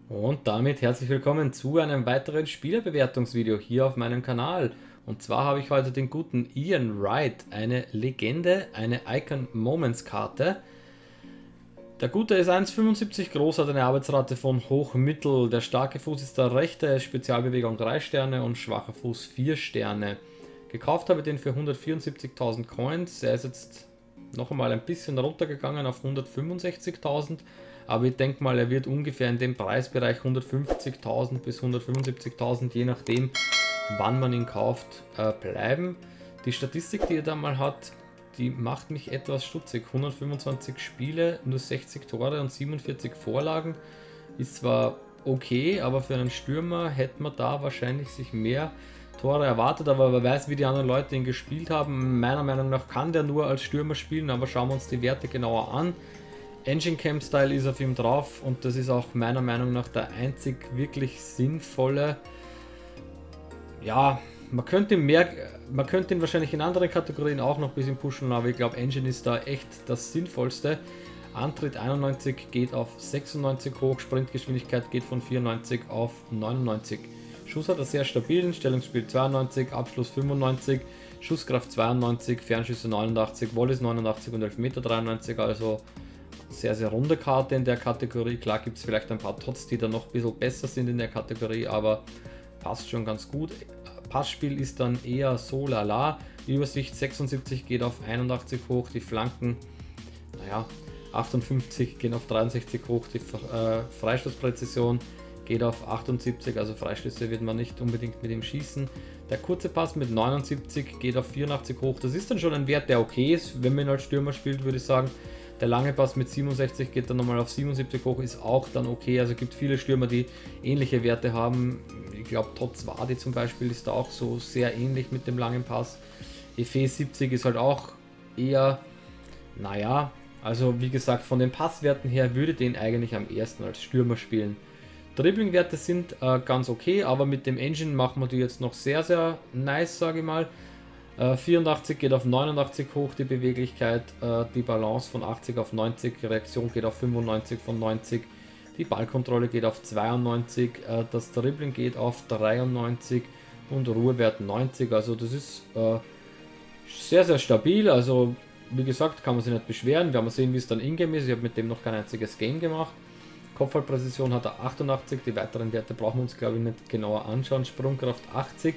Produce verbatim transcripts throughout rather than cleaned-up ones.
Und damit herzlich willkommen zu einem weiteren Spielerbewertungsvideo hier auf meinem Kanal. Und zwar habe ich heute den guten Ian Wright, eine Legende, eine Icon Moments Karte. Der Gute ist eins Komma fünfundsiebzig groß, hat eine Arbeitsrate von hoch-mittel. Der starke Fuß ist der rechte, Spezialbewegung drei Sterne und schwacher Fuß vier Sterne. Gekauft habe ich den für hundertvierundsiebzigtausend Coins. Er ist jetzt noch einmal ein bisschen runtergegangen auf hundertfünfundsechzigtausend. Aber ich denke mal, er wird ungefähr in dem Preisbereich hundertfünfzigtausend bis hundertfünfundsiebzigtausend, je nachdem, wann man ihn kauft, äh, bleiben. Die Statistik, die er da mal hat, die macht mich etwas stutzig. hundertfünfundzwanzig Spiele, nur sechzig Tore und siebenundvierzig Vorlagen. Ist zwar okay, aber für einen Stürmer hätte man da wahrscheinlich sich mehr Tore erwartet, aber wer weiß, wie die anderen Leute ihn gespielt haben. Meiner Meinung nach kann der nur als Stürmer spielen, aber schauen wir uns die Werte genauer an. Engine Cam Style ist auf ihm drauf und das ist auch meiner Meinung nach der einzig wirklich sinnvolle. Ja, man könnte mehr, man könnte ihn wahrscheinlich in anderen Kategorien auch noch ein bisschen pushen, aber ich glaube Engine ist da echt das sinnvollste. Antritt einundneunzig geht auf sechsundneunzig hoch, Sprintgeschwindigkeit geht von vierundneunzig auf neunundneunzig. Schuss hat er sehr stabilen, Stellungsspiel zweiundneunzig, Abschluss fünfundneunzig, Schusskraft zweiundneunzig, Fernschüsse neunundachtzig, Volleys neunundachtzig und Elfmeter dreiundneunzig, also sehr, sehr runde Karte in der Kategorie. Klar gibt es vielleicht ein paar Tots, die da noch ein bisschen besser sind in der Kategorie, aber passt schon ganz gut. Passspiel ist dann eher so lala. Übersicht sechsundsiebzig geht auf einundachtzig hoch, die Flanken, naja, achtundfünfzig gehen auf dreiundsechzig hoch, die äh, Freistoßpräzision geht auf achtundsiebzig, also Freistöße wird man nicht unbedingt mit ihm schießen. Der kurze Pass mit neunundsiebzig geht auf vierundachtzig hoch, das ist dann schon ein Wert, der okay ist, wenn man ihn als Stürmer spielt, würde ich sagen. Der lange Pass mit siebenundsechzig geht dann nochmal auf siebenundsiebzig hoch, ist auch dann okay. Also gibt viele Stürmer, die ähnliche Werte haben. Ich glaube, Tots Wadi zum Beispiel ist da auch so sehr ähnlich mit dem langen Pass. Efe siebzig ist halt auch eher, naja, also wie gesagt, von den Passwerten her würde den eigentlich am ersten als Stürmer spielen. Dribbling-Werte sind äh, ganz okay, aber mit dem Engine machen wir die jetzt noch sehr, sehr nice, sage ich mal. vierundachtzig geht auf neunundachtzig hoch, die Beweglichkeit, äh, die Balance von achtzig auf neunzig, die Reaktion geht auf fünfundneunzig von neunzig, die Ballkontrolle geht auf zweiundneunzig, äh, das Dribbling geht auf dreiundneunzig und Ruhewert neunzig, also das ist äh, sehr, sehr stabil, also wie gesagt, kann man sich nicht beschweren. Wir haben sehen, wie es dann in-game ist, ich habe mit dem noch kein einziges Game gemacht. Kopfballpräzision hat er achtundachtzig, die weiteren Werte brauchen wir uns glaube ich nicht genauer anschauen, Sprungkraft achtzig.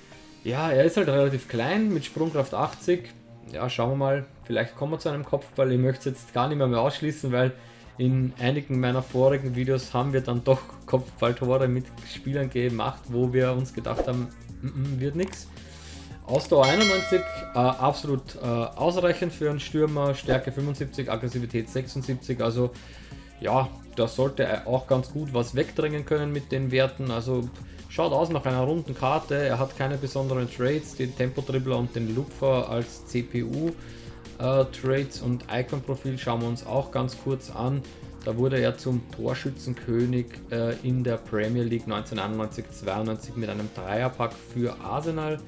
Ja, er ist halt relativ klein mit Sprungkraft achtzig. Ja, schauen wir mal. Vielleicht kommen wir zu einem Kopfball. Ich möchte es jetzt gar nicht mehr, mehr ausschließen, weil in einigen meiner vorigen Videos haben wir dann doch Kopfballtore mit Spielern gemacht, wo wir uns gedacht haben, mm -mm, wird nichts. Ausdauer einundneunzig, äh, absolut äh, ausreichend für einen Stürmer. Stärke fünfundsiebzig, Aggressivität sechsundsiebzig. Also ja, da sollte er auch ganz gut was wegdrängen können mit den Werten. Also schaut aus nach einer runden Karte, er hat keine besonderen Trades, den Tempo-Dribbler und den Lupfer als C P U-Trades äh, und Icon-Profil schauen wir uns auch ganz kurz an. Da wurde er zum Torschützenkönig äh, in der Premier League neunzehnhunderteinundneunzig zweiundneunzig mit einem Dreierpack für Arsenal.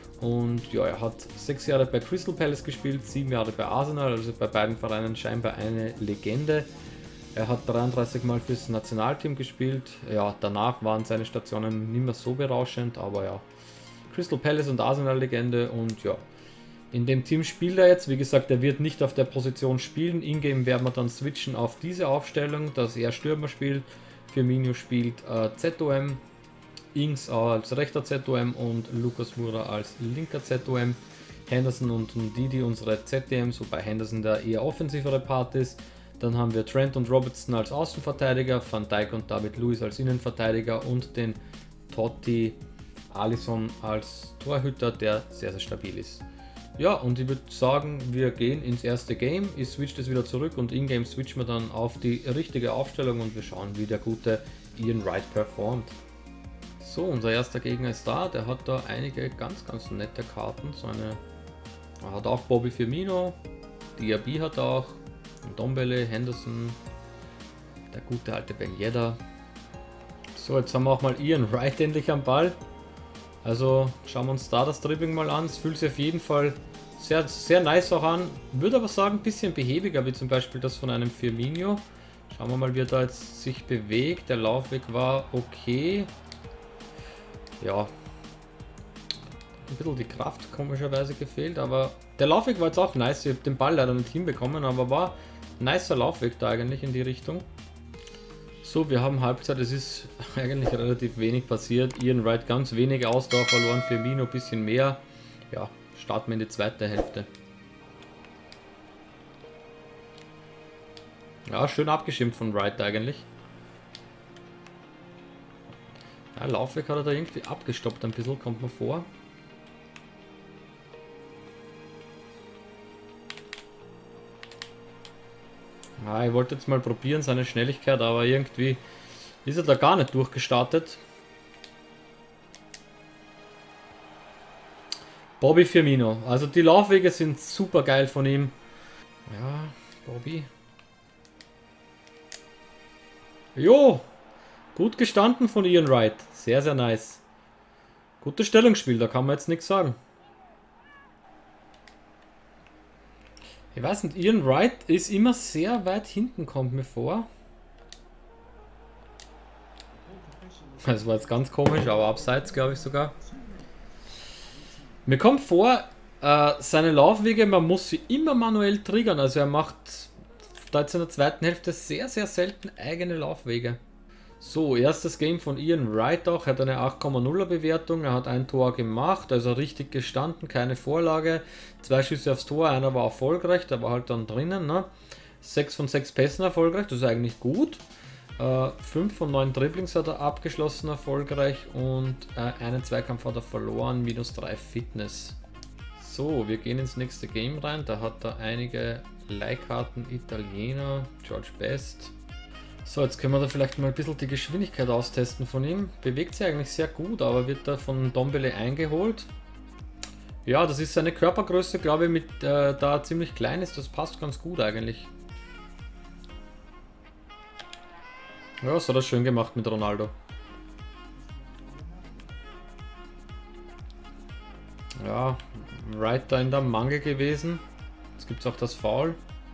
Und ja, er hat sechs Jahre bei Crystal Palace gespielt, sieben Jahre bei Arsenal, also bei beiden Vereinen scheinbar eine Legende. Er hat dreiunddreißig Mal fürs Nationalteam gespielt. Ja, danach waren seine Stationen nicht mehr so berauschend, aber ja. Crystal Palace und Arsenal-Legende und ja. In dem Team spielt er jetzt. Wie gesagt, er wird nicht auf der Position spielen. In-game werden wir dann switchen auf diese Aufstellung, dass er Stürmer spielt. Firmino spielt äh, Z O M, Ings als rechter Z O M und Lucas Moura als linker Z O M. Henderson und Ndidi unsere Z D Ms, wobei Henderson der eher offensivere Part ist. Dann haben wir Trent und Robertson als Außenverteidiger, Van Dijk und David Luiz als Innenverteidiger und den Totti Alisson als Torhüter, der sehr, sehr stabil ist. Ja, und ich würde sagen, wir gehen ins erste Game. Ich switche das wieder zurück und in-game switchen wir dann auf die richtige Aufstellung und wir schauen, wie der gute Ian Wright performt. So, unser erster Gegner ist da. Der hat da einige ganz, ganz nette Karten. So eine, er hat auch Bobby Firmino, Diaby hat er auch. Dombele, Henderson, der gute alte Ben Yedder. So, jetzt haben wir auch mal Ian Wright endlich am Ball. Also schauen wir uns da das Dribbling mal an. Es fühlt sich auf jeden Fall sehr, sehr nice auch an. Würde aber sagen, ein bisschen behäbiger, wie zum Beispiel das von einem Firmino. Schauen wir mal, wie er da jetzt sich bewegt. Der Laufweg war okay. Ja. Ein bisschen die Kraft komischerweise gefehlt, aber der Laufweg war jetzt auch nice. Ich habe den Ball leider nicht hinbekommen, aber war ein nicer Laufweg da eigentlich in die Richtung. So, wir haben Halbzeit. Es ist eigentlich relativ wenig passiert. Ian Wright ganz wenig Ausdauer verloren, Firmino ein bisschen mehr. Ja, starten wir in die zweite Hälfte. Ja, schön abgeschirmt von Wright eigentlich. Ja, Laufweg hat er da irgendwie abgestoppt ein bisschen, kommt mir vor. Ja, ich wollte jetzt mal probieren, seine Schnelligkeit, aber irgendwie ist er da gar nicht durchgestartet. Bobby Firmino. Also die Laufwege sind super geil von ihm. Ja, Bobby. Jo, gut gestanden von Ian Wright. Sehr, sehr nice. Gutes Stellungsspiel, da kann man jetzt nichts sagen. Ich weiß nicht, Ian Wright ist immer sehr weit hinten, kommt mir vor. Das war jetzt ganz komisch, aber abseits glaube ich sogar. Mir kommt vor, äh, seine Laufwege, man muss sie immer manuell triggern. Also er macht da jetzt in der zweiten Hälfte sehr, sehr selten eigene Laufwege. So, erstes Game von Ian Wright auch. Er hat eine acht Komma nuller Bewertung. Er hat ein Tor gemacht, also richtig gestanden, keine Vorlage. Zwei Schüsse aufs Tor, einer war erfolgreich, der war halt dann drinnen. Ne? sechs von sechs Pässen erfolgreich, das ist eigentlich gut. Äh, fünf von neun Dribblings hat er abgeschlossen, erfolgreich. Und äh, einen Zweikampf hat er verloren, minus drei Fitness. So, wir gehen ins nächste Game rein. Da hat er einige Leihkarten, Italiener, George Best. So, jetzt können wir da vielleicht mal ein bisschen die Geschwindigkeit austesten von ihm. Bewegt sich eigentlich sehr gut, aber wird da von Ndombele eingeholt. Ja, das ist seine Körpergröße, glaube ich, mit äh, da ziemlich klein ist. Das passt ganz gut eigentlich. Ja, das hat er schön gemacht mit Ronaldo. Ja, Wright da in der Mangel gewesen. Jetzt gibt es auch das Foul.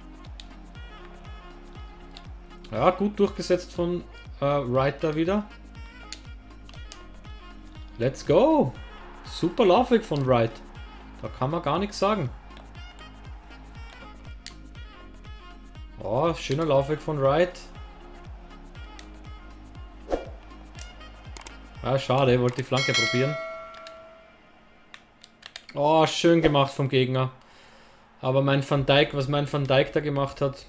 Ja, gut durchgesetzt von äh, Wright da wieder. Let's go! Super Laufweg von Wright. Da kann man gar nichts sagen. Oh, schöner Laufweg von Wright. Ah, schade, wollte die Flanke probieren. Oh, schön gemacht vom Gegner. Aber mein Van Dijk, was mein Van Dijk da gemacht hat.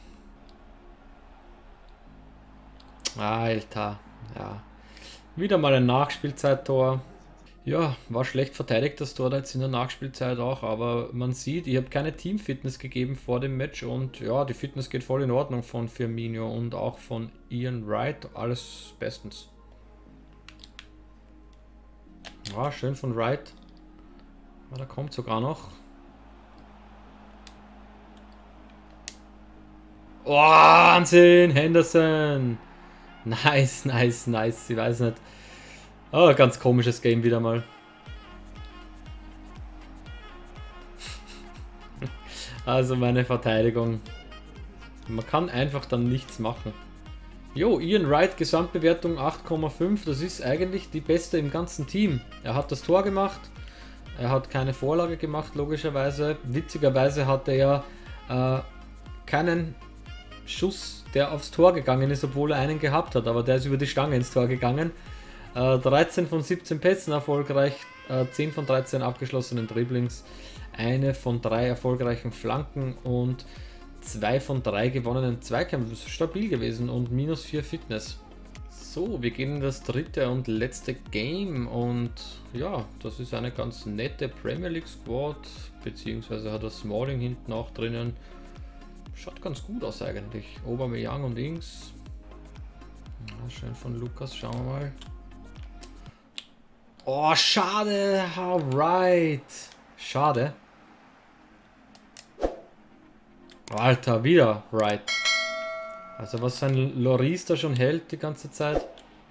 Alter, ja. Wieder mal ein Nachspielzeittor. Ja, war schlecht verteidigt das Tor da jetzt in der Nachspielzeit auch, aber man sieht, ich habe keine Teamfitness gegeben vor dem Match und ja, die Fitness geht voll in Ordnung von Firmino und auch von Ian Wright, alles bestens. Ja, schön von Wright. Ja, da kommt sogar noch. Oh, Wahnsinn, Henderson! Nice, nice, nice. Ich weiß nicht. Oh, ganz komisches Game wieder mal. Also meine Verteidigung. Man kann einfach dann nichts machen. Jo, Ian Wright, Gesamtbewertung acht Komma fünf. Das ist eigentlich die beste im ganzen Team. Er hat das Tor gemacht. Er hat keine Vorlage gemacht, logischerweise. Witzigerweise hat er ja äh, keinen Schuss, der aufs Tor gegangen ist, obwohl er einen gehabt hat, aber der ist über die Stange ins Tor gegangen. Äh, dreizehn von siebzehn Pässen erfolgreich, äh, zehn von dreizehn abgeschlossenen Dribblings, eine von drei erfolgreichen Flanken und zwei von drei gewonnenen Zweikämpfen. Das ist stabil gewesen und minus vier Fitness. So, wir gehen in das dritte und letzte Game und ja, das ist eine ganz nette Premier League Squad, beziehungsweise hat er Smalling hinten auch drinnen. Schaut ganz gut aus eigentlich. Aubameyang und Ings. Ja, schön von Lukas, schauen wir mal. Oh, schade. Alright. Schade. Alter, wieder Wright. Also was sein Loris da schon hält die ganze Zeit.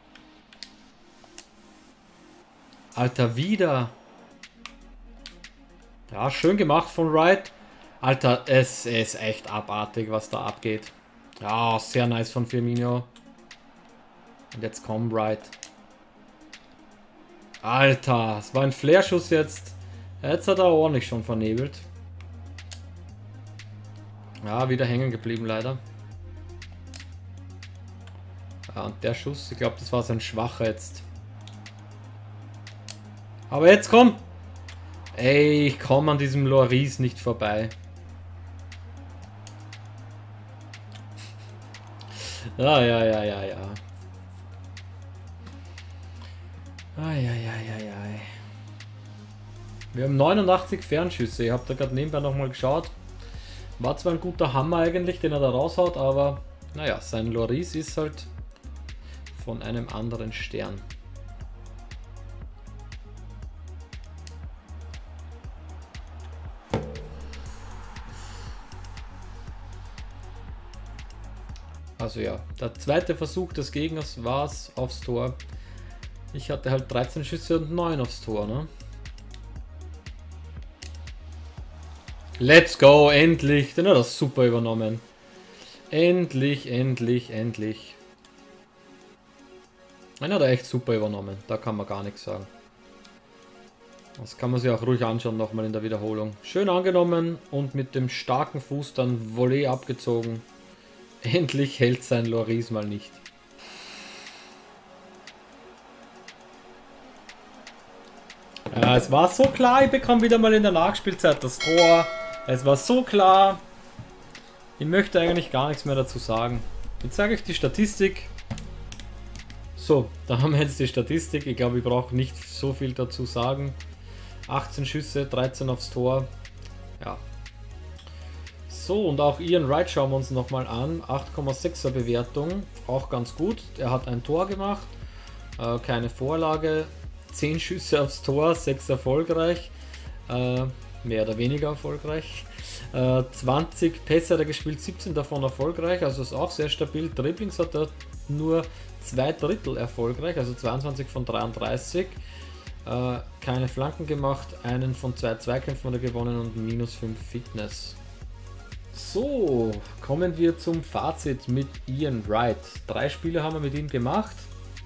Alter, wieder. Ja, schön gemacht von Wright. Alter, es ist echt abartig, was da abgeht. Ah, sehr nice von Firmino. Und jetzt komm, Wright. Alter, es war ein Flair-Schuss jetzt. Jetzt hat er ordentlich schon vernebelt. Ja, wieder hängen geblieben leider. Ja, und der Schuss, ich glaube, das war sein schwacher jetzt. Aber jetzt komm! Ey, ich komme an diesem Lloris nicht vorbei. Ja, ja, ja, ja, ja. Eieieiei. Wir haben neunundachtzig Fernschüsse. Ich habe da gerade nebenbei nochmal geschaut. War zwar ein guter Hammer eigentlich, den er da raushaut, aber naja, sein Lloris ist halt von einem anderen Stern. Also ja, der zweite Versuch des Gegners war es aufs Tor. Ich hatte halt dreizehn Schüsse und neun aufs Tor, ne? Let's go, endlich! Den hat er super übernommen. Endlich, endlich, endlich. Den hat er echt super übernommen. Da kann man gar nichts sagen. Das kann man sich auch ruhig anschauen, nochmal in der Wiederholung. Schön angenommen und mit dem starken Fuß dann Volley abgezogen. Endlich hält sein Lloris mal nicht. Ja, es war so klar, ich bekomme wieder mal in der Nachspielzeit das Tor. Es war so klar. Ich möchte eigentlich gar nichts mehr dazu sagen. Jetzt sage ich die Statistik. So, da haben wir jetzt die Statistik. Ich glaube, ich brauche nicht so viel dazu sagen. achtzehn Schüsse, dreizehn aufs Tor. Ja. So, und auch Ian Wright schauen wir uns nochmal an. acht Komma sechser Bewertung. Auch ganz gut. Er hat ein Tor gemacht. Äh, keine Vorlage. zehn Schüsse aufs Tor, sechs erfolgreich. Äh, mehr oder weniger erfolgreich. Äh, zwanzig Pässe hat er gespielt, siebzehn davon erfolgreich, also ist auch sehr stabil. Dribblings hat er nur zwei Drittel erfolgreich, also zweiundzwanzig von dreiunddreißig. Äh, keine Flanken gemacht, einen von zwei Zweikämpfen hat er gewonnen und minus fünf Fitness. So, kommen wir zum Fazit mit Ian Wright. Drei Spiele haben wir mit ihm gemacht.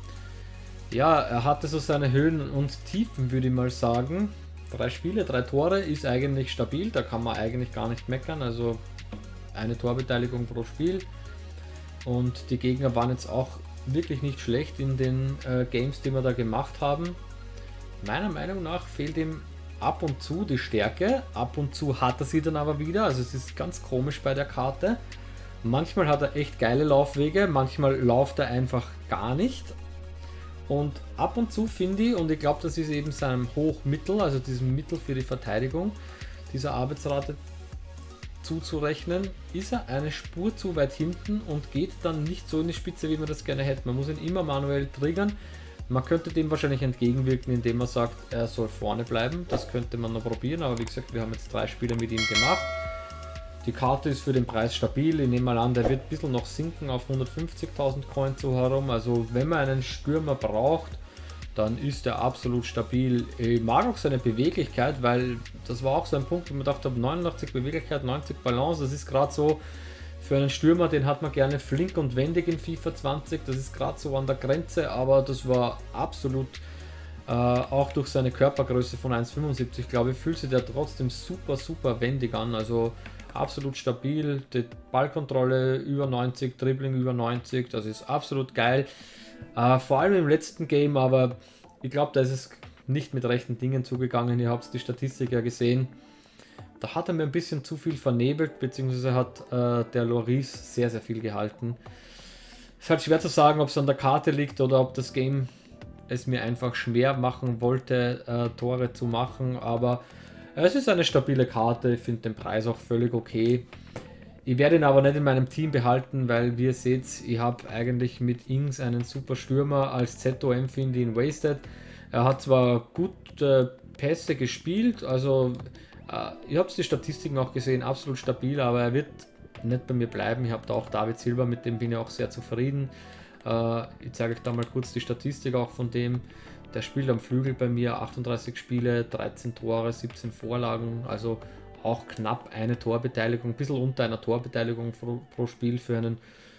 Ja, er hatte so seine Höhen und Tiefen, würde ich mal sagen. Drei Spiele, drei Tore ist eigentlich stabil, da kann man eigentlich gar nicht meckern. Also eine Torbeteiligung pro Spiel. Und die Gegner waren jetzt auch wirklich nicht schlecht in den äh, Games, die wir da gemacht haben. Meiner Meinung nach fehlt ihm ab und zu die Stärke. Ab und zu hat er sie dann aber wieder. Also es ist ganz komisch bei der Karte. Manchmal hat er echt geile Laufwege, manchmal läuft er einfach gar nicht. Und ab und zu finde ich, und ich glaube, das ist eben seinem Hochmittel, also diesem Mittel für die Verteidigung, dieser Arbeitsrate zuzurechnen, ist er eine Spur zu weit hinten und geht dann nicht so in die Spitze, wie man das gerne hätte. Man muss ihn immer manuell triggern. Man könnte dem wahrscheinlich entgegenwirken, indem man sagt, er soll vorne bleiben. Das könnte man noch probieren, aber wie gesagt, wir haben jetzt drei Spiele mit ihm gemacht. Die Karte ist für den Preis stabil. Ich nehme mal an, der wird ein bisschen noch sinken auf hundertfünfzigtausend Coins so herum. Also wenn man einen Stürmer braucht, dann ist er absolut stabil. Ich mag auch seine Beweglichkeit, weil das war auch so ein Punkt, wo man dachte, neunundachtzig Beweglichkeit, neunzig Balance. Das ist gerade so für einen Stürmer, den hat man gerne flink und wendig in FIFA zwanzig. Das ist gerade so an der Grenze, aber das war absolut äh, auch durch seine Körpergröße von eins Komma fünfundsiebzig, glaube ich, fühlt sich der trotzdem super, super wendig an. Also absolut stabil, die Ballkontrolle über neunzig, Dribbling über neunzig, das ist absolut geil. Äh, vor allem im letzten Game, aber ich glaube, da ist es nicht mit rechten Dingen zugegangen. Ihr habt die Statistik ja gesehen. Da hat er mir ein bisschen zu viel vernebelt, beziehungsweise hat äh, der Lloris sehr, sehr viel gehalten. Ist halt schwer zu sagen, ob es an der Karte liegt oder ob das Game es mir einfach schwer machen wollte, äh, Tore zu machen, aber es ist eine stabile Karte, ich finde den Preis auch völlig okay. Ich werde ihn aber nicht in meinem Team behalten, weil wie ihr seht, ich habe eigentlich mit Ings einen super Stürmer. Als Z O M finde ich ihn wasted. Er hat zwar gut äh, Pässe gespielt, also äh, ihr habt die Statistiken auch gesehen, absolut stabil, aber er wird nicht bei mir bleiben. Ich habe da auch David Silva, mit dem bin ich auch sehr zufrieden. Äh, ich zeige euch da mal kurz die Statistik auch von dem. Der spielt am Flügel bei mir, achtunddreißig Spiele, dreizehn Tore, siebzehn Vorlagen, also auch knapp eine Torbeteiligung, ein bisschen unter einer Torbeteiligung pro, pro Spiel für einen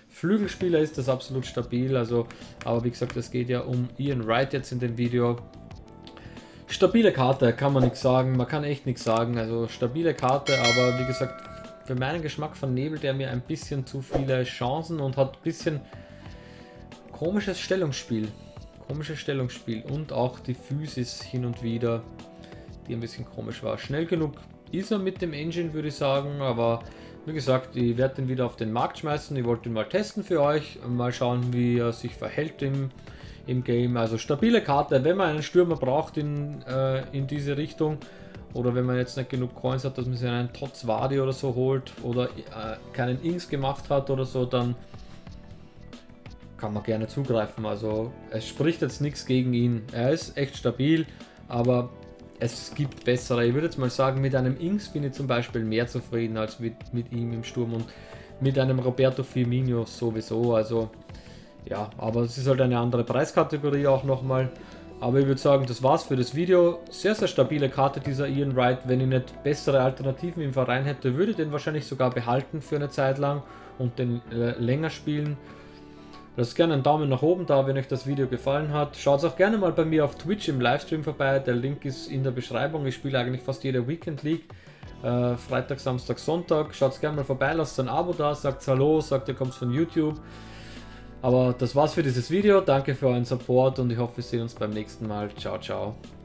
Flügelspieler ist das absolut stabil, also, aber wie gesagt, es geht ja um Ian Wright jetzt in dem Video. Stabile Karte, kann man nichts sagen, man kann echt nichts sagen, also stabile Karte, aber wie gesagt, für meinen Geschmack vernebelt er mir ein bisschen zu viele Chancen und hat ein bisschen komisches Stellungsspiel, komisches Stellungsspiel und auch die Physis hin und wieder, die ein bisschen komisch war. Schnell genug ist er mit dem Engine, würde ich sagen, aber wie gesagt, ich werde ihn wieder auf den Markt schmeißen, ich wollte ihn mal testen für euch, mal schauen, wie er sich verhält im, im Game. Also stabile Karte, wenn man einen Stürmer braucht in, äh, in diese Richtung, oder wenn man jetzt nicht genug Coins hat, dass man sich einen Tots Wadi oder so holt, oder äh, keinen Ings gemacht hat oder so, dann kann man gerne zugreifen. Also es spricht jetzt nichts gegen ihn, er ist echt stabil, aber es gibt bessere. Ich würde jetzt mal sagen, mit einem Ings bin ich zum Beispiel mehr zufrieden als mit, mit ihm im Sturm und mit einem Roberto Firmino sowieso. Also ja, aber es ist halt eine andere Preiskategorie auch nochmal. Aber ich würde sagen, das war's für das Video. Sehr, sehr stabile Karte dieser Ian Wright. Wenn ich nicht bessere Alternativen im Verein hätte, würde ich den wahrscheinlich sogar behalten für eine Zeit lang und den äh, länger spielen. Lasst gerne einen Daumen nach oben da, wenn euch das Video gefallen hat. Schaut auch gerne mal bei mir auf Twitch im Livestream vorbei. Der Link ist in der Beschreibung. Ich spiele eigentlich fast jede Weekend League. Äh, Freitag, Samstag, Sonntag. Schaut gerne mal vorbei, lasst ein Abo da, sagt Hallo, sagt ihr kommt von YouTube. Aber das war's für dieses Video. Danke für euren Support und ich hoffe, wir sehen uns beim nächsten Mal. Ciao, ciao.